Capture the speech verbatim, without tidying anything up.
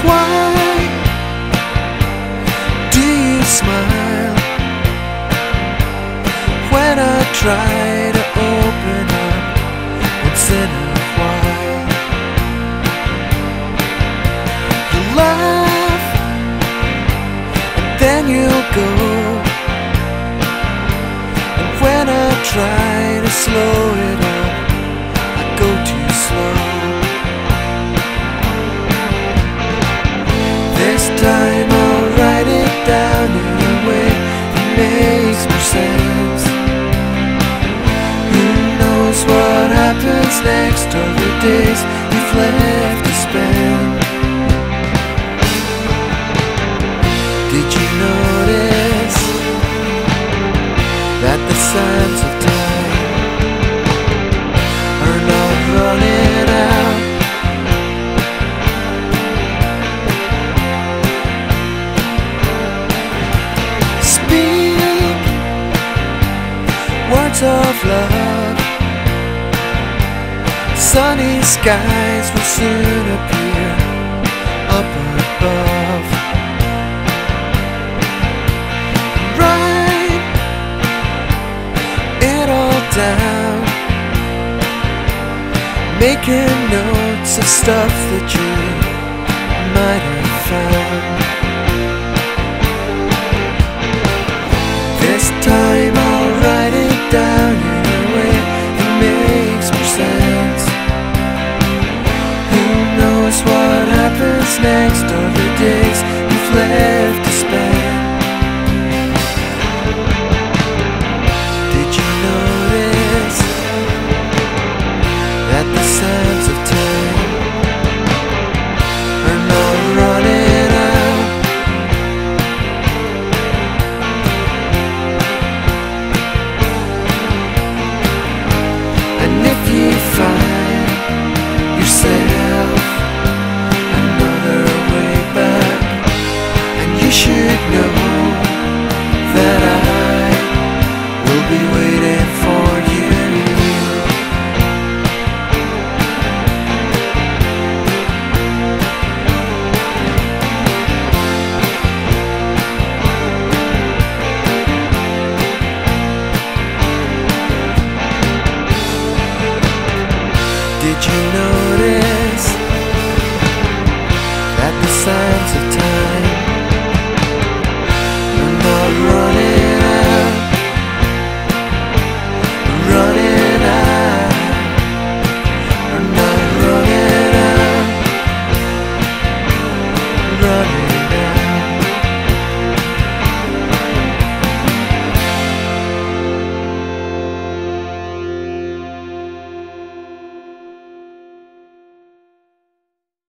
Why do you smile when I try to open up once in a while? You laugh and then you'll go, and when I try to slow it up, I go too slow. This time I'll write it down in a way that makes more sense. Who knows what happens next, or the days you've left to spend? Did you notice that the sands of time are not running out? Speak words of love. Sunny skies will soon appear up above. Write it all down, making notes of stuff that you might have found. This time I'll write it down in a way that makes more sense. Who knows what happens next, or the days